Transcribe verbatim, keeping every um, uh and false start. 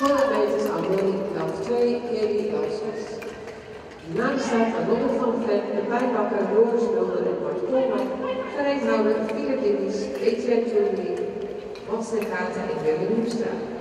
honderd meters Amelie, elf twee, Kelly, elf zes. Na de start aan Lotte van Vlen, de pijnbakker Joris Mulder en Bart Koolman, gereedhouder Philip Dikkies, Etienne Julie, Mats ten Gaten en Willy Hoekstra.